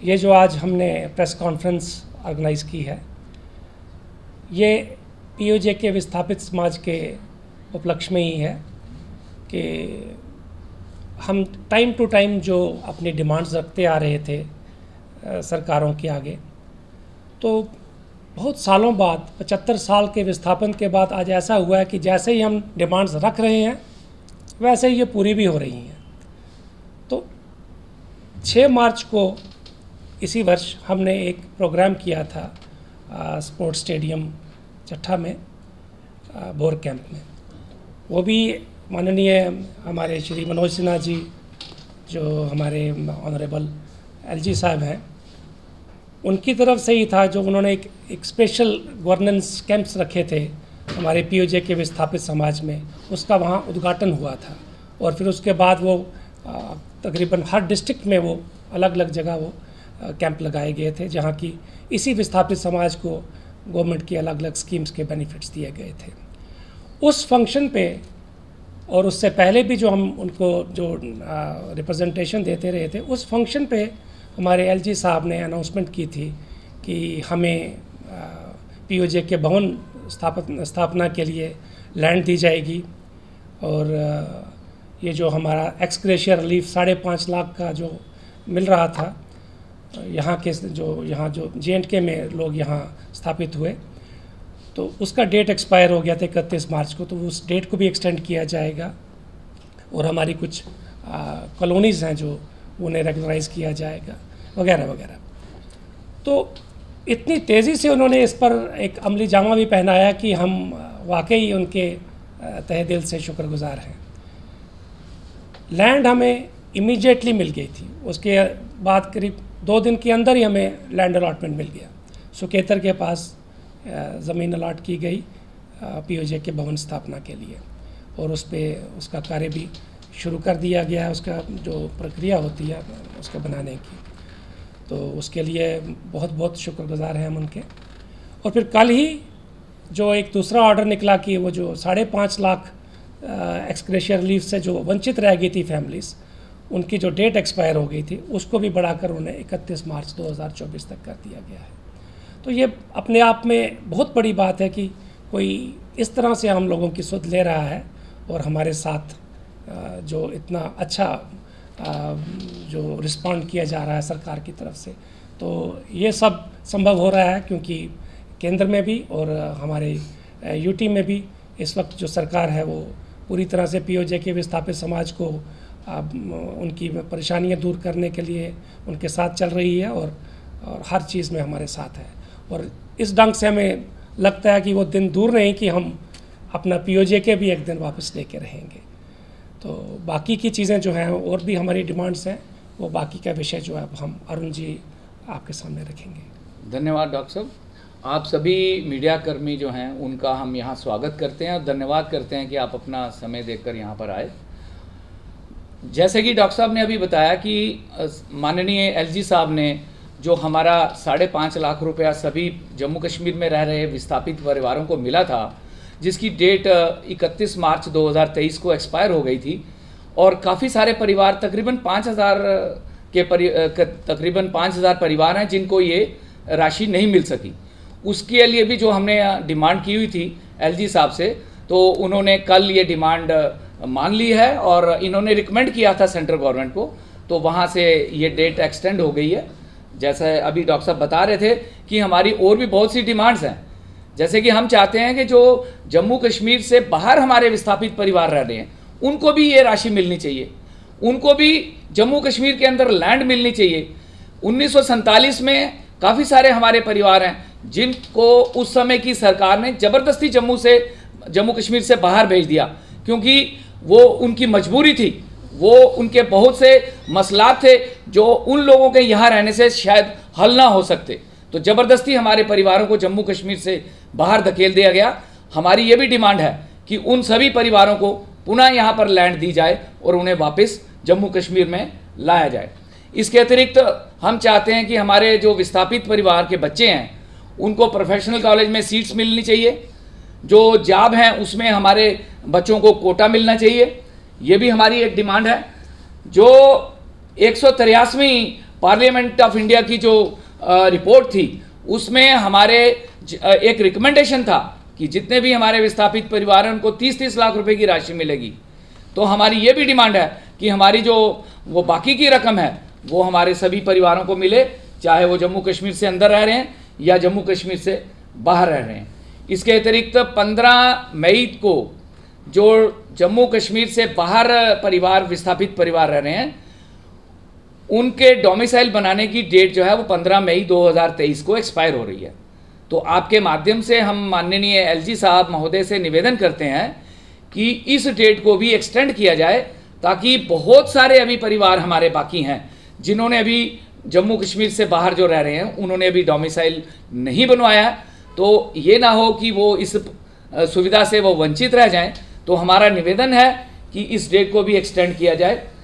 ये जो आज हमने प्रेस कॉन्फ्रेंस ऑर्गेनाइज़ की है, ये पीओजे के विस्थापित समाज के उपलक्ष्य में ही है कि हम टाइम टू टाइम जो अपनी डिमांड्स रखते आ रहे थे सरकारों के आगे, तो बहुत सालों बाद 75 साल के विस्थापन के बाद आज ऐसा हुआ है कि जैसे ही हम डिमांड्स रख रहे हैं वैसे ही ये पूरी भी हो रही हैं। तो 6 मार्च को इसी वर्ष हमने एक प्रोग्राम किया था स्पोर्ट्स स्टेडियम चट्ठा में, बोर कैंप में। वो भी माननीय हमारे श्री मनोज सिन्हा जी, जो हमारे ऑनरेबल एलजी साहब हैं, उनकी तरफ से ही था, जो उन्होंने एक स्पेशल गवर्नेंस कैंप्स रखे थे हमारे पीओजे के विस्थापित समाज में, उसका वहाँ उद्घाटन हुआ था। और फिर उसके बाद वो तकरीबन हर डिस्ट्रिक्ट में वो अलग अलग जगह वो कैंप लगाए गए थे, जहाँ की इसी विस्थापित समाज को गवर्नमेंट की अलग अलग स्कीम्स के बेनिफिट्स दिए गए थे। उस फंक्शन पे और उससे पहले भी जो हम उनको जो रिप्रेजेंटेशन देते रहे थे, उस फंक्शन पे हमारे एलजी साहब ने अनाउंसमेंट की थी कि हमें पीओजे के भवन स्थापना के लिए लैंड दी जाएगी। और ये जो हमारा एक्स ग्रेशियर रिलीफ 5.5 लाख का जो मिल रहा था यहाँ जो JNK में लोग यहाँ स्थापित हुए, तो उसका डेट एक्सपायर हो गया था 31 मार्च को, तो उस डेट को भी एक्सटेंड किया जाएगा। और हमारी कुछ कॉलोनीज़ हैं जो उन्हें रेगुलराइज किया जाएगा वगैरह वगैरह। तो इतनी तेज़ी से उन्होंने इस पर एक अमली जामा भी पहनाया कि हम वाकई उनके तहे दिल से शुक्रगुजार हैं। लैंड हमें इमीडिएटली मिल गई थी, उसके बाद करीब 2 दिन के अंदर ही हमें लैंड अलॉटमेंट मिल गया। सुकेतर के पास ज़मीन अलॉट की गई पीओजे के भवन स्थापना के लिए, और उसका कार्य भी शुरू कर दिया गया है, उसका जो प्रक्रिया होती है उसके बनाने की। तो उसके लिए बहुत बहुत शुक्रगुजार हैं हम उनके। और फिर कल ही जो एक दूसरा ऑर्डर निकला कि वो जो 5.5 लाख एक्स ग्रेशियर रिलीफ से जो वंचित रह गई थी फैमिलीज़, उनकी जो डेट एक्सपायर हो गई थी, उसको भी बढ़ाकर उन्हें 31 मार्च 2024 तक कर दिया गया है। तो ये अपने आप में बहुत बड़ी बात है कि कोई इस तरह से हम लोगों की सुध ले रहा है और हमारे साथ जो इतना अच्छा जो रिस्पॉन्ड किया जा रहा है सरकार की तरफ से। तो ये सब संभव हो रहा है क्योंकि केंद्र में भी और हमारे यूटी में भी इस वक्त जो सरकार है वो पूरी तरह से पीओजे के विस्थापित समाज को उनकी परेशानियां दूर करने के लिए उनके साथ चल रही है और हर चीज़ में हमारे साथ है। और इस ढंग से हमें लगता है कि वो दिन दूर नहीं कि हम अपना पीओजे के भी एक दिन वापस लेके रहेंगे। तो बाकी की चीज़ें जो हैं और भी हमारी डिमांड्स हैं, वो बाकी का विषय जो है हम अरुण जी आपके सामने रखेंगे। धन्यवाद डॉक्टर साहब। आप सभी मीडिया कर्मी जो हैं उनका हम यहाँ स्वागत करते हैं और धन्यवाद करते हैं कि आप अपना समय देकर यहाँ पर आए। जैसे कि डॉक्टर साहब ने अभी बताया कि माननीय एलजी साहब ने जो हमारा 5.5 लाख रुपया सभी जम्मू कश्मीर में रह रहे विस्थापित परिवारों को मिला था, जिसकी डेट 31 मार्च 2023 को एक्सपायर हो गई थी, और काफ़ी सारे परिवार तकरीबन 5,000 परिवार हैं जिनको ये राशि नहीं मिल सकी। उसके लिए भी जो हमने डिमांड की हुई थी एलजी साहब से, तो उन्होंने कल ये डिमांड मान ली है और इन्होंने रिकमेंड किया था सेंट्रल गवर्नमेंट को, तो वहाँ से ये डेट एक्सटेंड हो गई है। जैसे अभी डॉक्टर साहब बता रहे थे कि हमारी और भी बहुत सी डिमांड्स हैं, जैसे कि हम चाहते हैं कि जो जम्मू कश्मीर से बाहर हमारे विस्थापित परिवार रह रहे हैं उनको भी ये राशि मिलनी चाहिए, उनको भी जम्मू कश्मीर के अंदर लैंड मिलनी चाहिए। 1947 में काफ़ी सारे हमारे परिवार हैं जिनको उस समय की सरकार ने ज़बरदस्ती जम्मू कश्मीर से बाहर भेज दिया, क्योंकि वो उनकी मजबूरी थी, वो उनके बहुत से मसलात थे जो उन लोगों के यहाँ रहने से शायद हल ना हो सकते, तो ज़बरदस्ती हमारे परिवारों को जम्मू कश्मीर से बाहर धकेल दिया गया। हमारी ये भी डिमांड है कि उन सभी परिवारों को पुनः यहाँ पर लैंड दी जाए और उन्हें वापस जम्मू कश्मीर में लाया जाए। इसके अतिरिक्त हम चाहते हैं कि हमारे जो विस्थापित परिवार के बच्चे हैं उनको प्रोफेशनल कॉलेज में सीट्स मिलनी चाहिए, जो जॉब हैं उसमें हमारे बच्चों को कोटा मिलना चाहिए, ये भी हमारी एक डिमांड है। जो 183वीं पार्लियामेंट ऑफ इंडिया की जो रिपोर्ट थी उसमें हमारे एक रिकमेंडेशन था कि जितने भी हमारे विस्थापित परिवार हैं उनको 30-30 लाख रुपए की राशि मिलेगी। तो हमारी ये भी डिमांड है कि हमारी जो वो बाकी की रकम है वो हमारे सभी परिवारों को मिले, चाहे वो जम्मू कश्मीर से अंदर रह रहे हैं या जम्मू कश्मीर से बाहर रह रहे हैं। इसके अतिरिक्त 15 मई को जो जम्मू कश्मीर से बाहर परिवार विस्थापित परिवार रह रहे हैं उनके डोमिसाइल बनाने की डेट जो है वो 15 मई 2023 को एक्सपायर हो रही है। तो आपके माध्यम से हम माननीय एलजी साहब महोदय से निवेदन करते हैं कि इस डेट को भी एक्सटेंड किया जाए, ताकि बहुत सारे अभी परिवार हमारे बाकी हैं जिन्होंने अभी जम्मू कश्मीर से बाहर जो रह रहे हैं उन्होंने अभी डोमिसाइल नहीं बनवाया, तो ये ना हो कि वो इस सुविधा से वो वंचित रह जाएं। तो हमारा निवेदन है कि इस डेट को भी एक्सटेंड किया जाए।